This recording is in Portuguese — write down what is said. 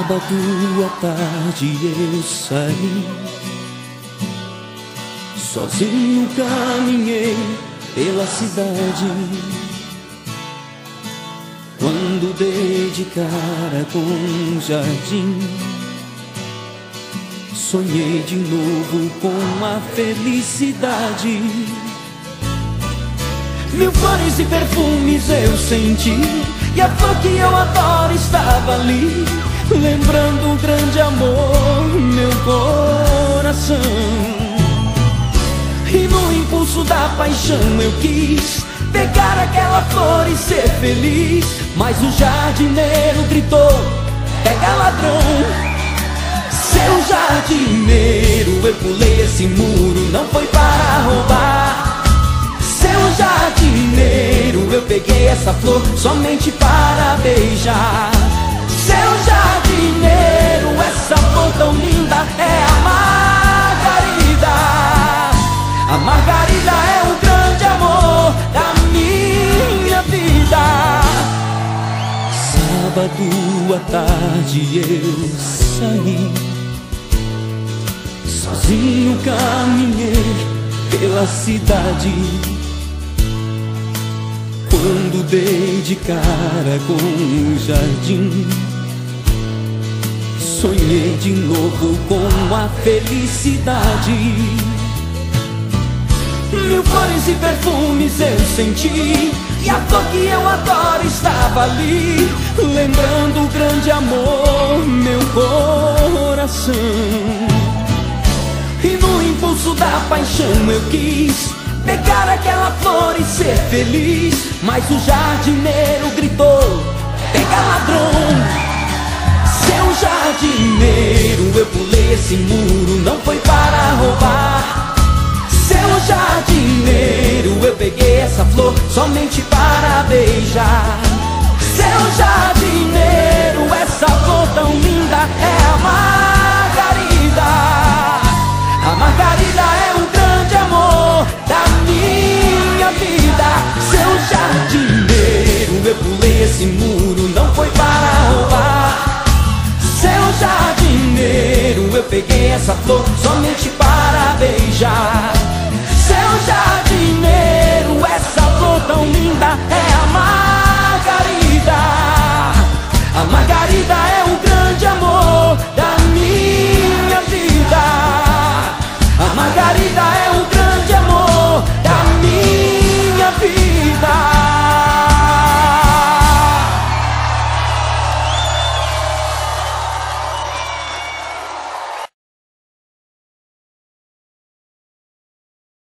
Sábado à tarde eu saí, sozinho caminhei pela cidade. Quando dei de cara com um jardim, sonhei de novo com a felicidade. Mil flores e perfumes eu senti, e a flor que eu adoro estava ali, lembrando o grande amor, meu coração. E no impulso da paixão eu quis pegar aquela flor e ser feliz, mas o jardineiro gritou: pega ladrão. Seu jardineiro, eu pulei esse muro, não foi para roubar. Seu jardineiro, eu peguei essa flor somente para beijar. Seu jardineiro, essa flor tão linda é a margarida. A margarida é o grande amor da minha vida. Sábado à tarde eu saí, sozinho caminhei pela cidade. Quando dei de cara com um jardim, sonhei de novo com a felicidade. Mil flores e perfumes eu senti, e a flor que eu adoro estava ali, lembrando o grande amor, meu coração. E no impulso da paixão eu quis pegar aquela flor e ser feliz, mas o jardineiro gritou: pega ladrão. Seu jardineiro, eu pulei esse muro, não foi para roubar. Seu jardineiro, eu peguei essa flor somente para beijar. Seu jardineiro, essa flor tão linda é a margarida. A margarida é o grande amor da minha vida. Seu jardineiro, eu pulei esse muro, não foi para roubar. Seu jardineiro, eu peguei essa flor